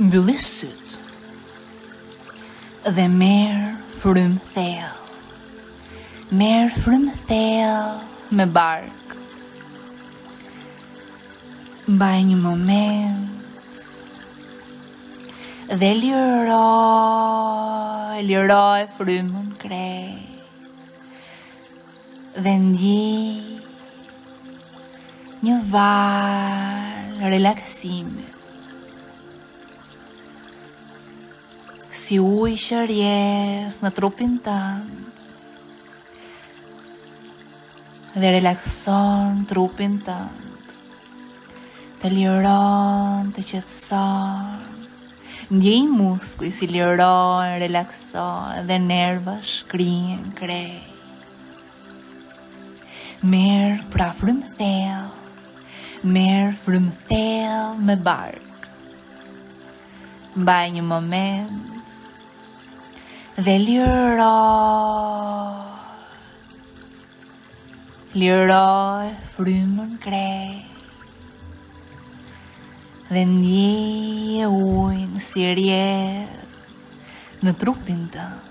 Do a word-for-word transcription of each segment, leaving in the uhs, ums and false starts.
mbylli syt dhe merr frymë thellë, merr frymë thellë me bark. Mbaj një moment dhe liroj, liroj frymën krejt dhe ndjej një valë relaksimi, si ujë që rrjedh në trupin tënd dhe relakson trupin tënd, të liron, të qetëson, ndjej muskuj si liron, relakson dhe nerva shkrihen krejt. Merr pra frymë thellë, merr frymë thellë me bark. Mbaj një moment dhe liroj, liroj frymën krejt dhe ndjeje ujin si rrjedh në trupin tënd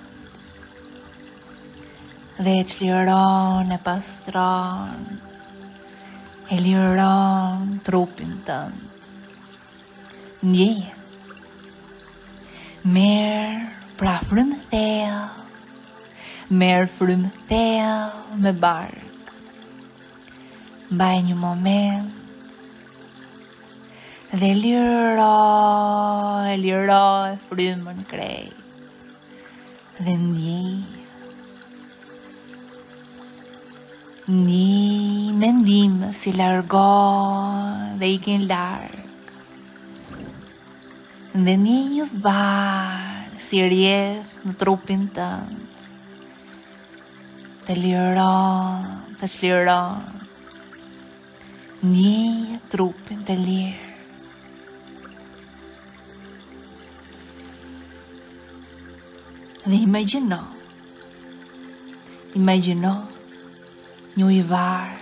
dhe e çliron, e pastron, e liron trupin tënd. Ndjeje. Merr pra frymë thellë, merr frymë thellë me bark. Mbaj një moment dhe liroj, liroj frymën krejt dhe ndjej, ndjej mendime si largohen dhe ikin larg. Dhe ndjej një valë si rrjedh në trupin tënd, të liron, të çliron, ndjej trupin të lirë. Dhe imagjino, imagjino një ujëvar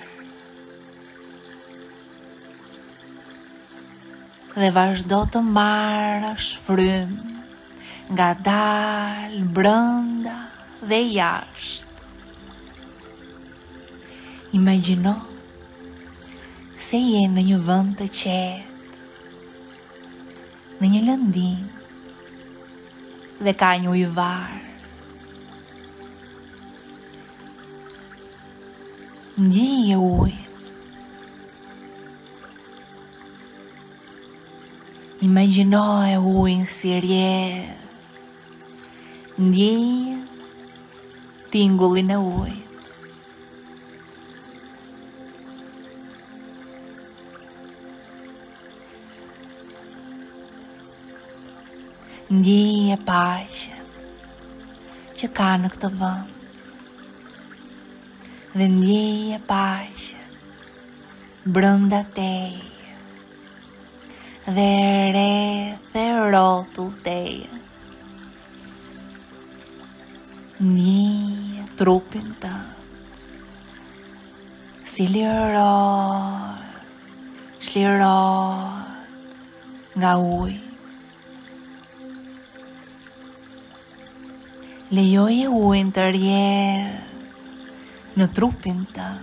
dhe vazhdo të marrësh frymë nga dalë, brenda dhe jashtë. Imagjino se je në një vend të qetë, në një lëndim dhe ka një ujëvar. Ndjeje ujin. Imagjinoje ujin si rrjedh. Ndjeje tingullin e ujit. Ndjeje paqen që ka në këtë vend. Dhe ndjeje paqen brenda teje dhe rreth e rrotull teje. Ndjeje trupin tënd si lirohet, çlirohet nga uji. Lejoje ujin të rrjedh në trupin tënd,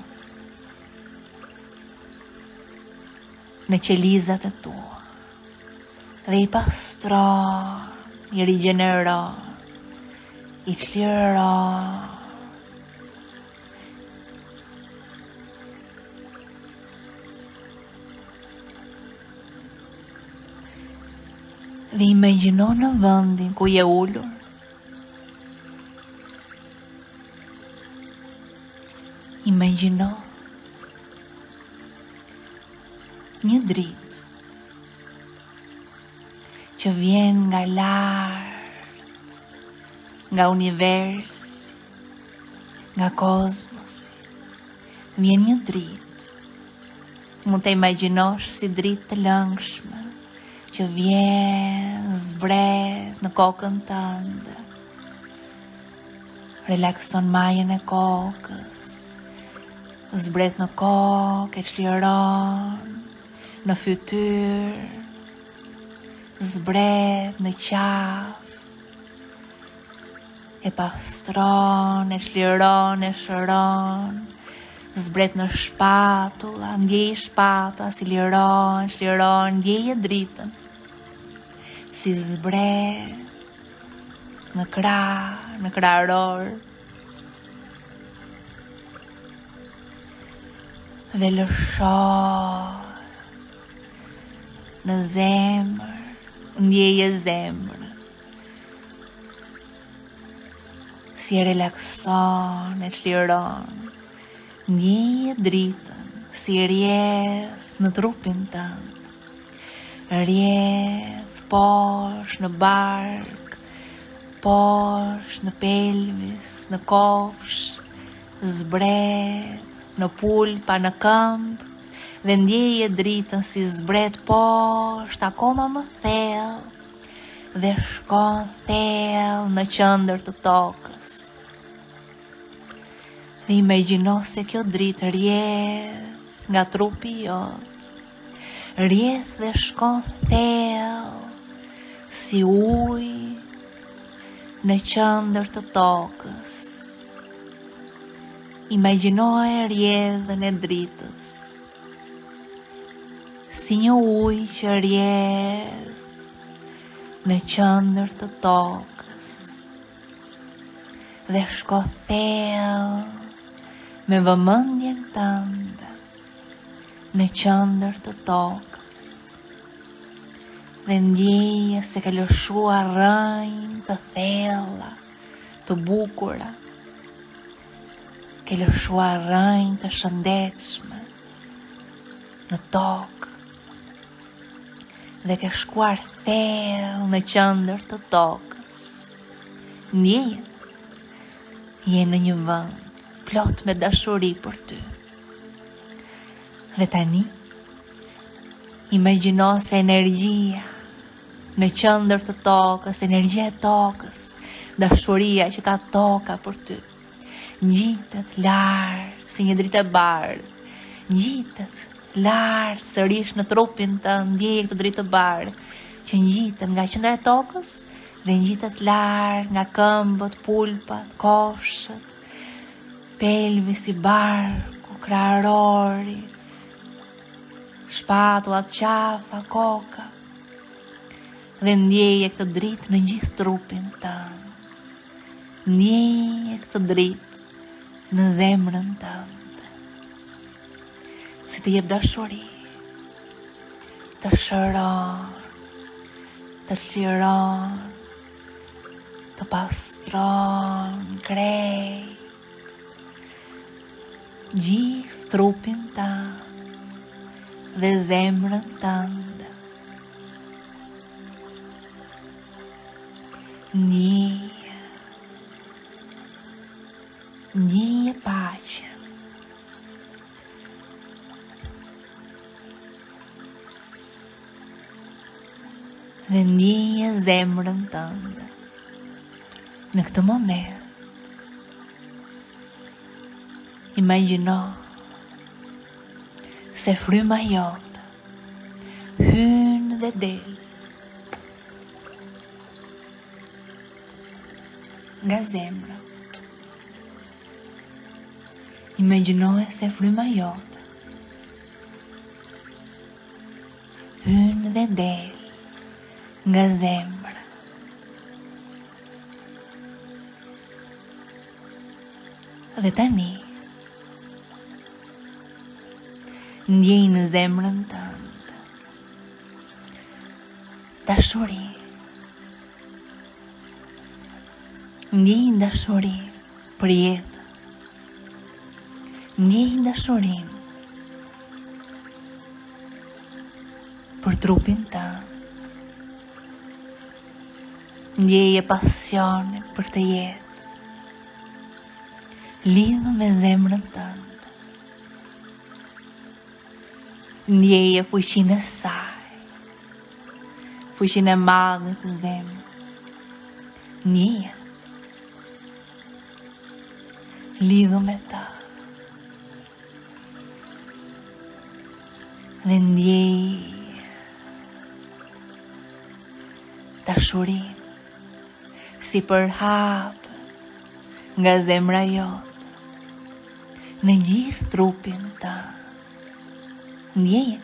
në qelizat e tua, dhe i pastron, i rigjeneron, i çliron. Dhe imagjino në vendin ku je ulur, imagjino një dritë që vjen nga lart, nga universi, nga kozmosi. Vjen një dritë, mund të imagjinosh si dritë të lëngshme që vjen, zbret në kokën tënde, relakson majën e kokës, zbret në kokë, e çliron në fytyrë, zbret në qaf, e pastron, e shliron, e shëron, zbret në shpatulla, ndjej shpatulla, si liron, shliron, ndjej e dritën, si zbret në krah, në kraror, dhe lëshon në zemër, ndjej e zemër, si e relakson, e çliron, ndjej e dritën, si rjedh në trupin tënd, rjedh poshtë në bark, poshtë në pelvis, në kofsh, zbret në pulpa, në këmbë, dhe ndjej e dritën si zbret poshtë akoma më thellë, dhe shkon thellë në qendër të tokës. Dhe imagjino se kjo dritë rjedh nga trupi jot, rjedh dhe shkon thellë si ujë në qendër të tokës. Imagjinoje rjedhën e dritës, si një ujë që rjedh në qendër të tokës, dhe shko thellë me vëmendjen tënde në qendër të tokës, dhe ndjeje se ka lëshuar rrënjë të thella, të bukura, ke lëshuar rrënjë të shëndetshme në tokë, dhe ke shkuar thellë në qendër të tokës. Ndjeje, je në një vend plot me dashuri për ty. Dhe tani, imagjino se energjia në qendër të tokës, energjia e tokës, dashuria që ka toka për ty, ngjitet lart si një dritë e bardhë, ngjitet lart sërish në trupin tënd, ndjej këtë dritë e bardhë që ngjitet nga qendra e tokës dhe ngjitet lart nga këmbët, pulpat, kofshët, pelvisi, barku, krahërori, shpatullat, qafa, koka, dhe ndjeje këtë dritë në gjithë trupin tënd. Ndjeje këtë dritë në zemrën tënde, si të jep dashuri, të shëron, të liron, të pastron krejt gjithë trupin tënd dhe zemrën tënde. Ndjeje, ndjeje paqe, dhe ndjeje zemrën tënde. Në këtë moment, imagjino se fryma jote hyn dhe del nga zemra. Imagjino se fryma jote hyn dhe del nga zemra. Dhe tani, ndjej në zemrën tënde dashuri, ndjej dashuri për jetë, ndjej dashuri për trupin tënd, ndjeje pasionin për të jetë, lidhë me zemrën tënde, ndjeje fuqinë e saj, fuqinë e madhe të zemrës, ndjeje, lidhë me ta, dhe ndjeje dashurim si përhapet nga zemra jote në gjithë trupin tënd. Ndjeje,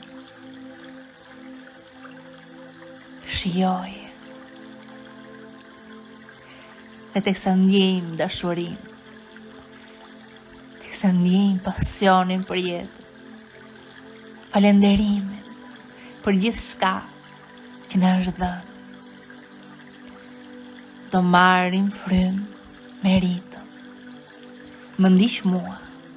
shijoje, dhe teksa ndjejmë dashurim, teksa ndjejmë pasionin për jetën, falenderimin për gjithë shka që na është dhënë, do marrim frymë me ritëm. Më ndiq mua.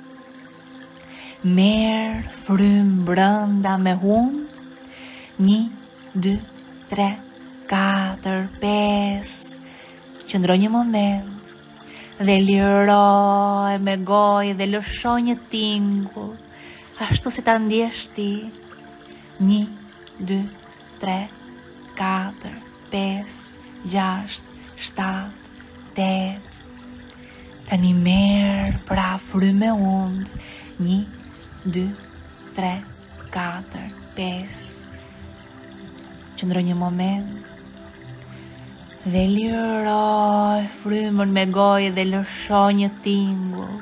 Merë frymë brënda me hund. Një, dy, tre, katër, pesë. Qëndro një moment dhe liroj me gojë dhe lëshoj një tingull, ashtu si ta ndjesh ti. Një, dy, tre, katër, pesë, gjashtë, shtatë, tetë. Tani merë pra frymë me undë. Një, dy, tre, katër, pesë. Qëndro një moment dhe liroj frymën me gojë dhe lëshoj një tingull.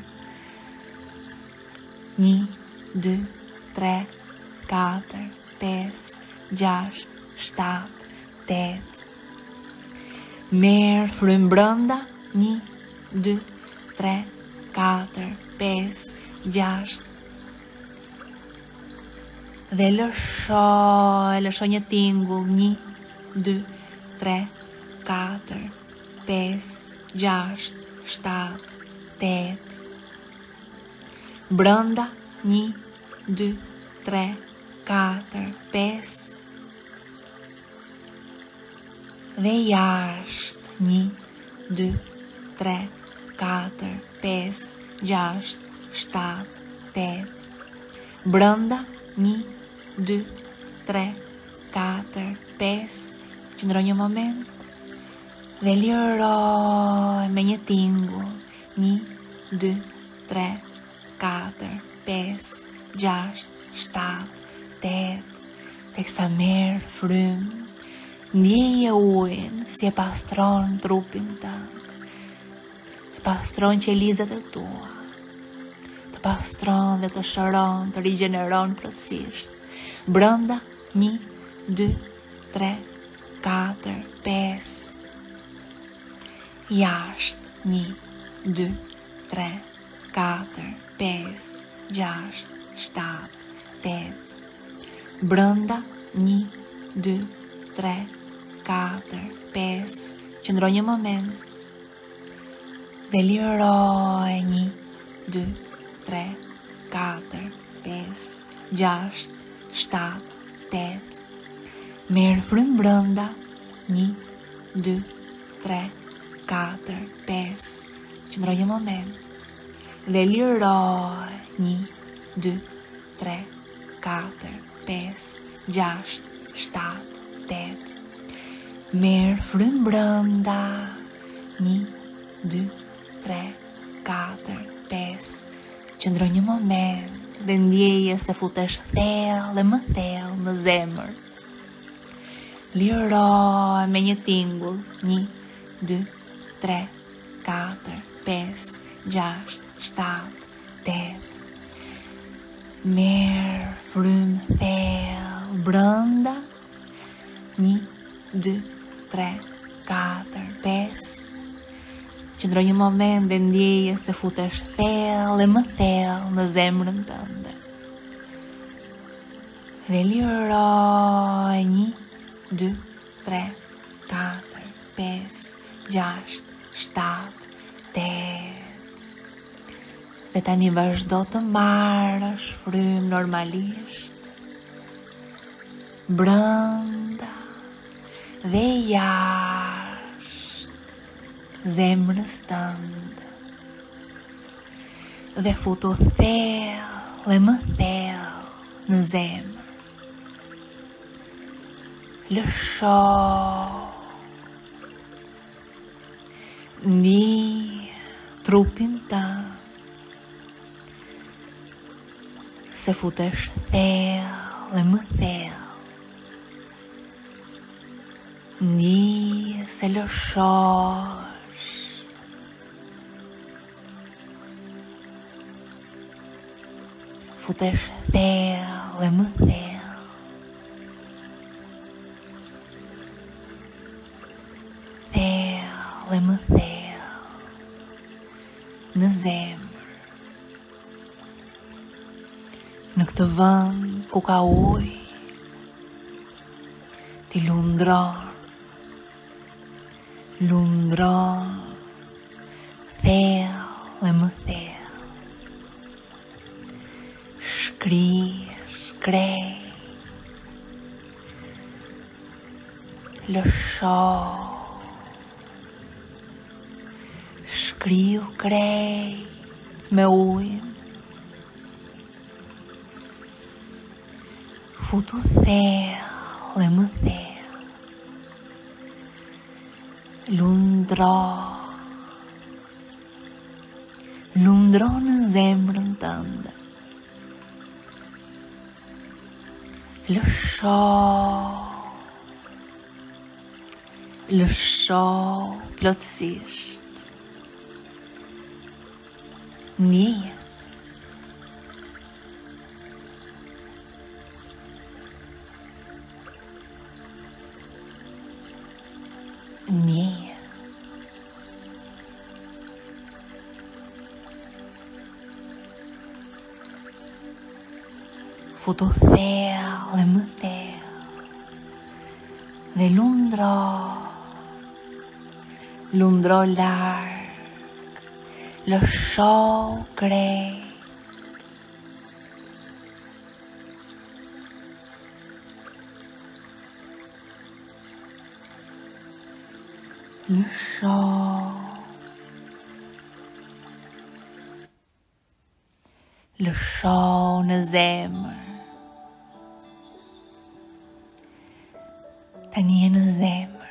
Një, dy, tre, katër, pesë, gjashtë, shtatë, tetë. Merë frymë brënda. Një, dy, tre, katër, pesë, gjashtë. Dhe lëshoj, lëshoj një tingull. Një, dy, tre, katër, pesë, gjashtë, shtatë, tetë. Brënda. Një, dy, tre, katër, pesë. Dhe jashtë. Një, dy, tre, katër, pesë, gjashtë, shtatë, tetë. Brënda. Një, dy, tre, katër, pesë. Qëndro një moment dhe liroj me një tingull. Një, dy, tre, katër, pesë, gjashtë, shtatë, tetë. Teksa merë frymë. Ndjeje ujin si e pastron trupin tënd. E pastron qelizet e tua. Të pastron dhe të shëron, të rigjeneron plotësisht. Brënda. Një, dy, tre, katër, pesë. Jashtë. Një, dy, tre, katër, pesë, gjashtë, shtatë, tetë. Brënda. Një, dy, tre, katër, pesë. Qëndro një moment dhe liroj. Një, dy, tre, katër, pesë, gjashtë, shtatë, tetë. Merë frymë brënda. Një, dy, tre, katër, pesë. Qëndro një moment dhe liroj. Një, dy, tre, katër, pesë, gjashtë, shtatë, tetë. Merë frymë brënda. Një, dy, tre, katër, pesë. Qëndro një moment dhe ndjeje se futesh thellë dhe më thellë në zemër. Liroj me një tingull. Një, dy, tre, katër, pesë, gjashtë, shtatë, tetë. Merë frymë thellë brënda. Një, dy, tre, katër, pesë. Qëndro një moment dhe ndjeje se futesh thellë dhe më thellë në zemrën tënde. Dhe liroj. Një, dy, tre, katër, pesë, gjashtë, shtatë, tetë. Dhe tani vazhdo të marrësh frymë normalisht. Brënda dhe jashtë zemrës tënde. Dhe futu thellë dhe më thellë në zemër. Lësho. Ndi trupin tënd se futesh thellë dhe më thellë. Ndi se lëshosh. Futesh thellë e më thellë. Thellë e më thellë. Në zemër. Në këtë vend ku ka ujë, ti lundron, lundron, thellë e më thellë. Shkrish, shkrej, lësho, shkriju krejt me ujën, futu thellë e më thellë. Lundro, lundro në zemrën tënde. Lësho, lësho plotësisht. Ndjeje. Ndjeje. Futu thellë e më thellë. Dhe lundro, lundro larg, lësho krejt. Lësho, lësho në zemër. Tani je në zemër.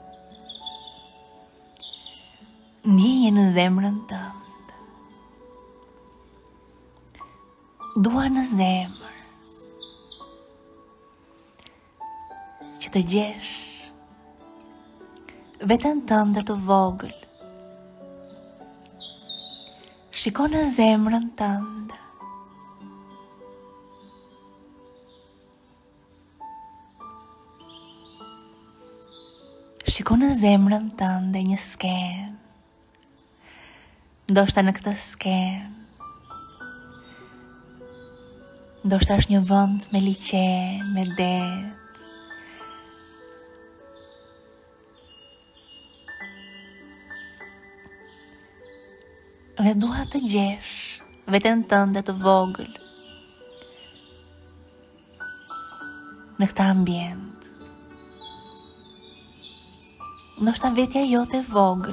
Ndjeje në zemrën tënde. Dua në zemër që të gjesh veten tënde të vogël. Shiko në zemrën tënde. Shiko në zemrën tënde një skenë. Ndoshta në këtë skenë, ndoshta është një vend me liqen, me det. Dhe dua të gjesh veten tënde të vogël në këtë ambient. Ndoshta vetja jote e vogël.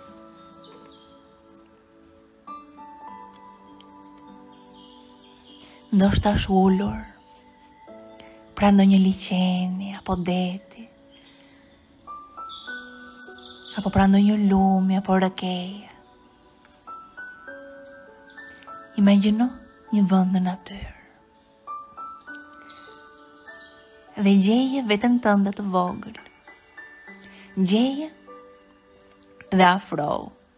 Ndoshta është ullur pra ndonjë liqeni apo deti, apo pra ndonjë lumi apo rëkeje. Imagjino një vend në natyrë. Dhe gjeje veten tënde të vogël. Gjeje dhe afro.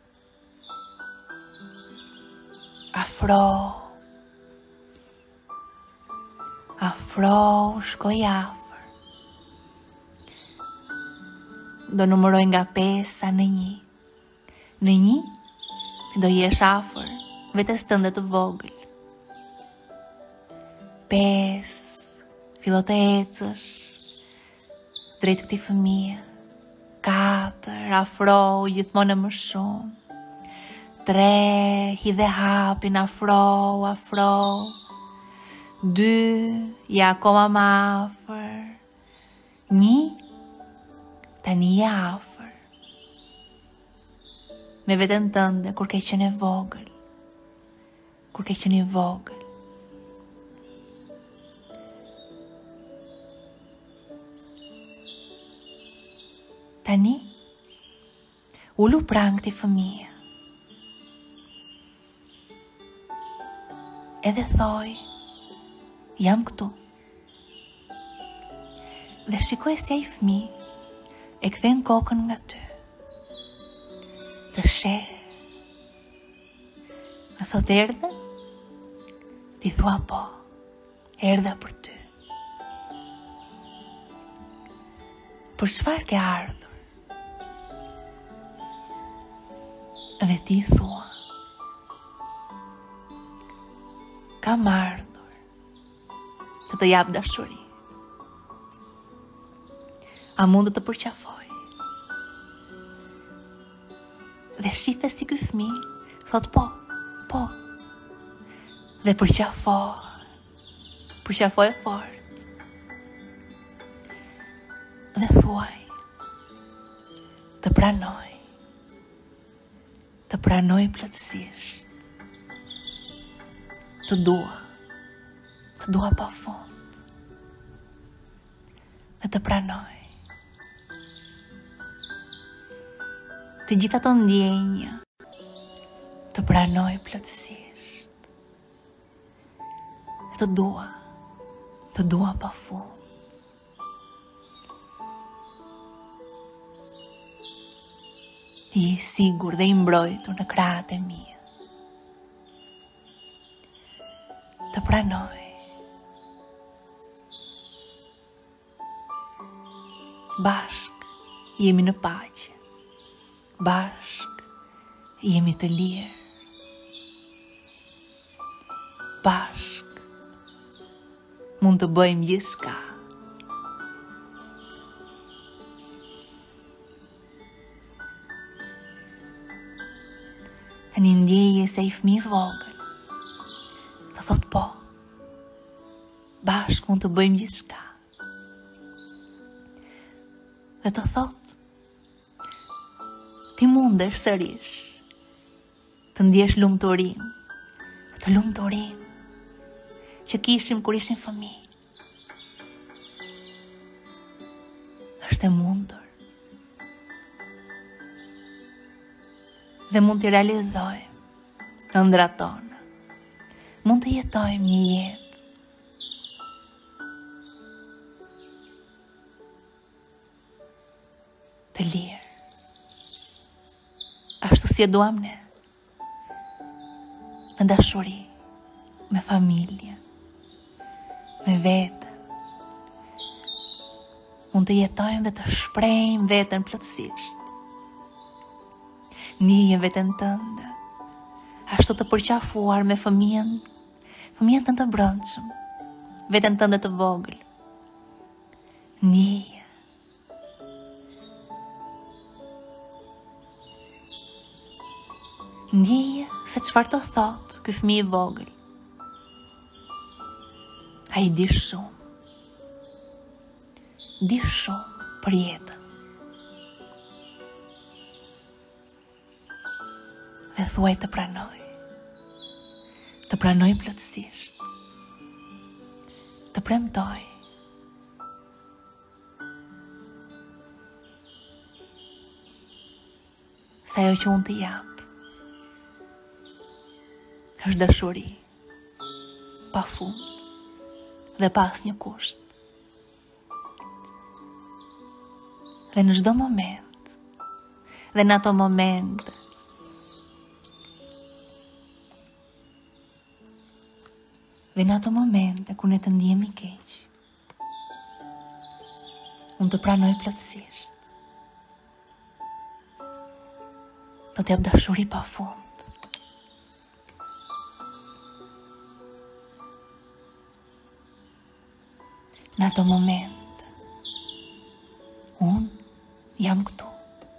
Afro. Afro, shkoj afër. Do numëroj nga pesa në një. Në një, do jesh afër vetes tënde të vogël. Pes, fillo të ecësh drejt këtij fëmije. Katër, afro, gjithmonë më shumë. Tre, hidhe hapin, afro, afro. Dy, ja akoma më afër. Një, tani je afër. Me veten tënde kur ke qenë e vogël. Kur ke qenë i vogël. Tani, ullu pranë këtij fëmije. Edhe thoj, jam këtu. Dhe shikoj si ai fëmijë e kthen kokën nga ty. Të sheh. Më thot erdhe? Ti thua po. Erdha për ty. Për çfarë ke ardhur? Dhe ti thua, kam ardhur të të jap dashuri. A mund të të përqafoj? Dhe shife si ky fëmijë, thot po, po. Dhe përqafoj, përqafoj fort. Dhe thuaj, të pranoj, të pranoj plotësisht, të dua, të dua pa fund, dhe të pranoj. Të gjitha të ndjenja, të pranoj plotësisht, dhe të dua, të dua pa fund. Je i sigur dhe i mbrojtur në krahët e mia. Të pranoj. Bashk jemi në paqe. Bashk jemi të lirë. Bashk mund të bëjmë gjithçka. Një ndjeje se i fëmijë vogël të thot po, bashkë mund të bëjmë gjithçka. Dhe të thot, ti mundesh sërish të ndjesh lumturinë, të lumturinë që kishim kur ishim fëmijë. Është e mundur. Dhe mund të realizojmë ëndrat tona. Mund të jetojmë një jetë të lirë. Ashtu si e duam ne. Në dashuri, me familje, me vete. Mund të jetojmë dhe të shprehim veten plotësisht. Ndjeje veten tënde, ashtu të përqafuar me fëmijën, fëmijën tënde të brendshëm, veten tënde të vogël. Ndjeje. Ndjeje se çfarë të thot ky fëmijë i vogël. Ai di shumë. Di shumë për jetën. Dhe thuaj të pranoj. Të pranoj plotësisht. Të premtoj. Se ajo që unë të jap është dashuri pa fund dhe pa asnjë kusht. Dhe në çdo moment, dhe në ato momente Dhe në ato momente kur ne të ndjehemi keq, unë të pranoj plotësisht. Do të jap dashuri pa fund. Në ato momente, unë jam këtu.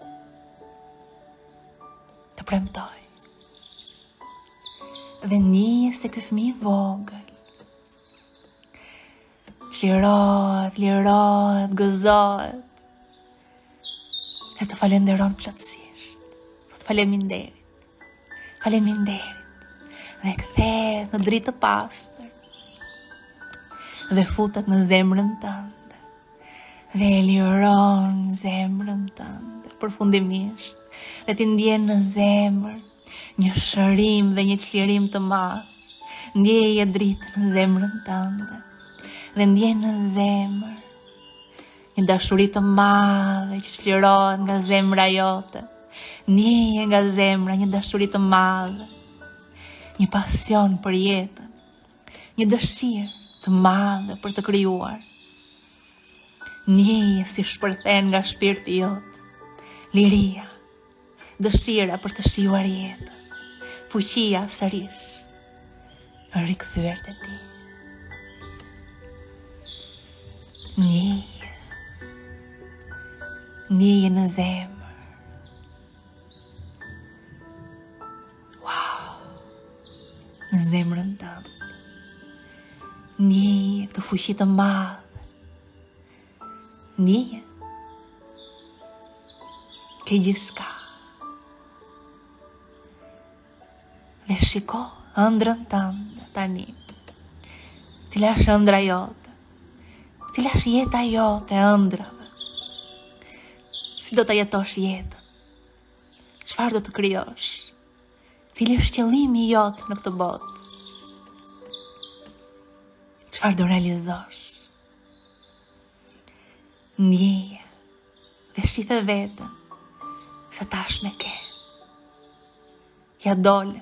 Të premtoj. Dhe ndjeje se ky fëmijë i vogël lirohet, lirohet, gëzohet dhe të falenderon plotësisht. Po të faleminderit, faleminderit dhe kthehet në dritë të pastër dhe futet në zemrën tënde dhe e liron zemrën tënde përfundimisht dhe ti ndjen në zemër një shërim dhe një çlirim të madh. Ndjeje dritë në zemrën tënde dhe ndjen në zemër një dashuri të madhe që çlirohet nga zemra jote. Ndjeje nga zemra një dashuri të madhe, një pasion për jetën, një dëshirë të madhe për të krijuar. Ndjeje si shpërthen nga shpirti jot, liria, dëshira për të shijuar jetën, fuqia sërish, rikthyer te ti. Ndjeje, ndjeje në zemër. Në zemrën tënde. Ndjeje këtë fuqi të madhe. Ndjeje ke gjithçka. Dhe shiko ëndrrën tënde tani. Cila është ëndra jote? Cila është jeta jote e ëndrave? Si do ta jetosh jetën? Çfarë do të krijosh? Cili është qëllimi jot në këtë botë? Çfarë do realizosh? Ndjeje dhe shife vetën se tashmë ke. Ja dole.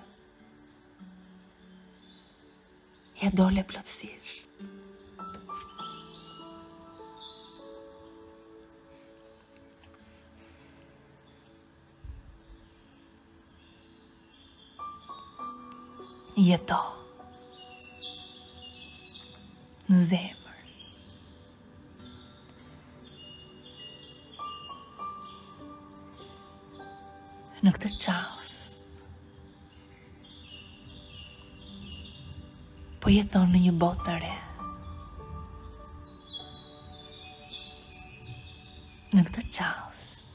Ja dole plotësisht. Jeto në zemër. Në këtë çast po jeton në një botë të re. Në këtë çast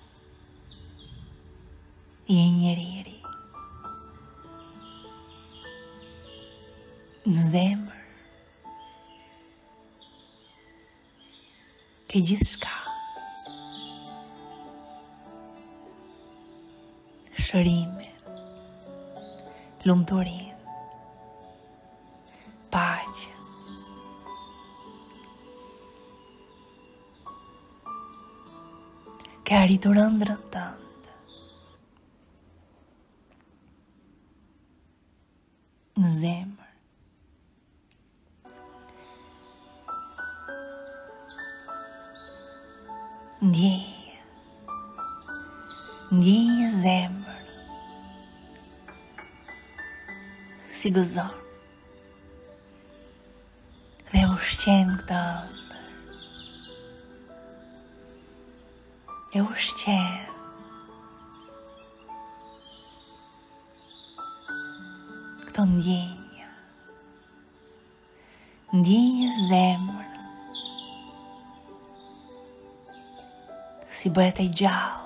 je njeri i ri. Në zemër ke gjithçka. Shërime, lumturin, paqe. Ke arritur ëndrrën tënde. Në zemër. Ndjeje, ndjeje zemër, si gëzon, dhe ushqen këtë ëndër, e ushqen, këto ndjenja, ndjeje zemër, si bëhet e gjallë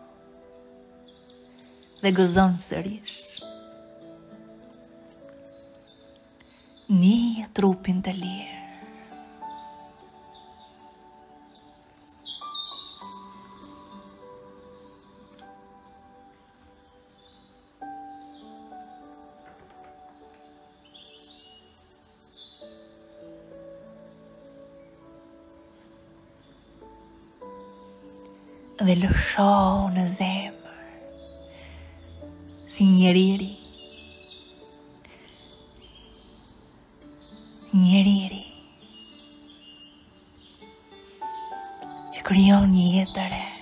dhe gëzon sërish. Ndjeje trupin të lirë. Dhe lësho në zemër si njeri i ri. Njeri i ri që krijon një jetë të re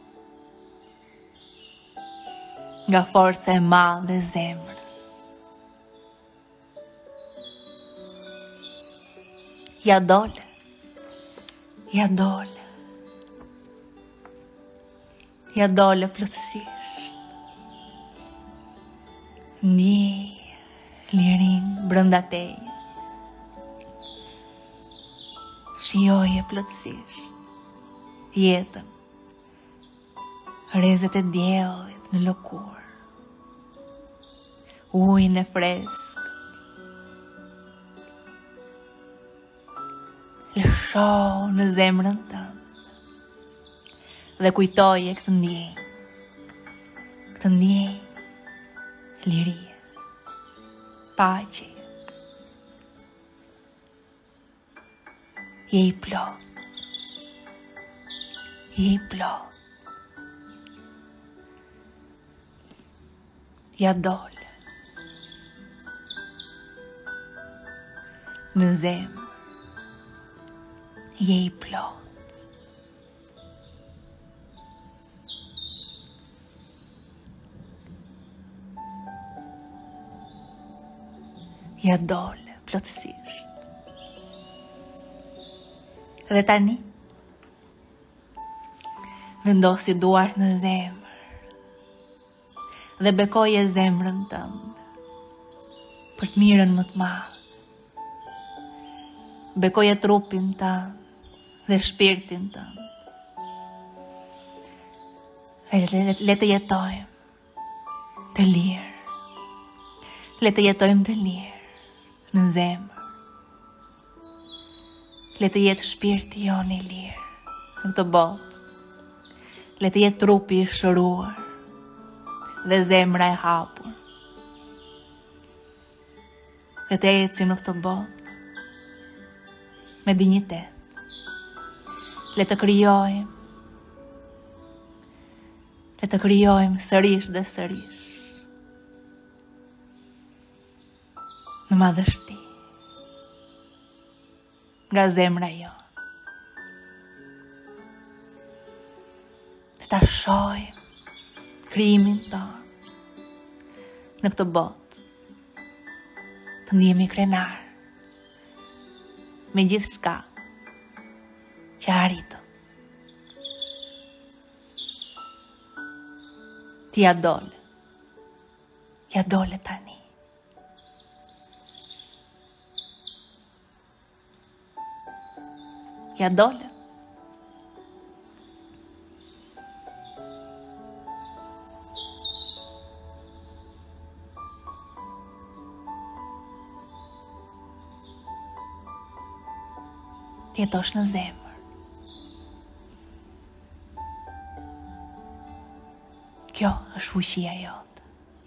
nga forca e madhe e zemrës. Ja dole, ja dole. Ja dole plotësisht. Ndjej lirin brenda teje. Shijoje plotësisht jetën, rrezet e diellit në lëkurë, ujin e freskët. Lësho në zemrën tënde dhe kujtoje këtë ndjenjë, këtë ndjenjë, lirie, paqe. Je i plot, je i plot. Ja dole në zemër, je i plot. Ja dole plotësisht. Dhe tani, vendosi duart në zemër dhe bekoje zemrën tënde për të mirën më të madhe. Bekoje trupin tënd dhe shpirtin tënd. Dhe le të jetojmë të lirë. Le të jetojmë të lirë në zemër. Le të jetë shpirti jonë i lirë në këtë botë. Le të jetë trupi i shëruar dhe zemra e hapur. Le të ecim në këtë botë me dinjitet. Le të krijojmë. Le të krijojmë sërish dhe sërish. Në madhështi. Nga zemra jo. Le ta shohim krijimin tonë në këtë botë. Të ndihemi krenar me gjithë shka që arritëm. Ti ja dole. Ja dole tani. Ja dole. Ti jetosh në zemër. Kjo është fuqia jote.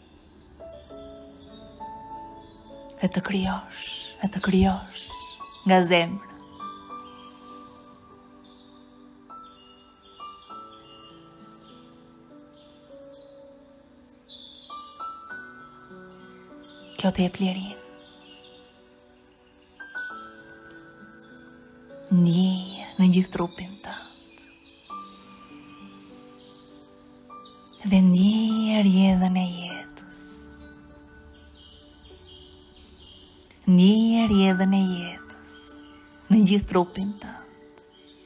E të krijosh, e të krijosh nga zemra. Kjo të jep lirin. Ndjeje në gjithë trupin tënd. Dhe ndjeje rjedhën e jetës. Ndjeje rjedhën e jetës në gjithë trupin tënd.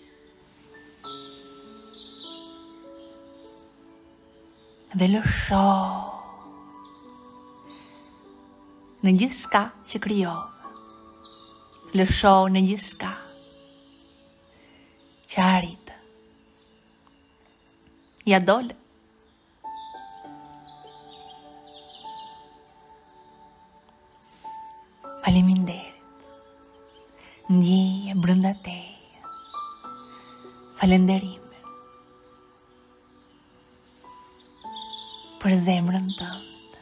Dhe lësho në gjithë shka që krijove. Lësho në gjithë shka që arritë. Ja dole. Faleminderit. Ndjeje brenda teje. Falënderime për zemrën tënde.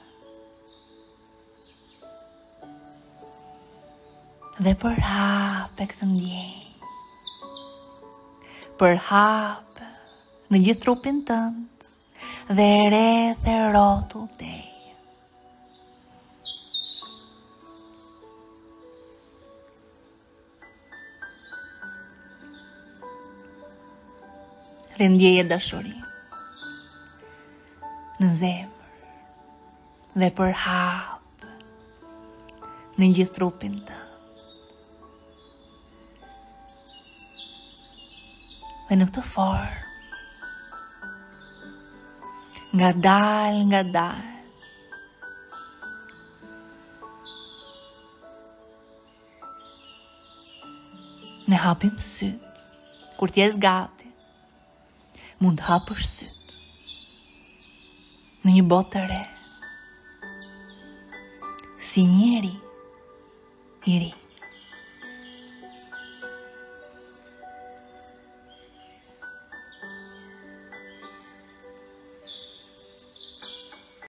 Dhe për hape këtë ndjenjë. Për hape në gjithë trupin tënd dhe rreth e rrotull teje. Dhe ndjeje dashuri në zemër dhe për hape në gjithë trupin tënd. Dhe në këtë formë, nga dal, nga dal, ne hapim syt. Kur t'jesh gati, mund të hapësh syt në një botë të re, si njeri i ri.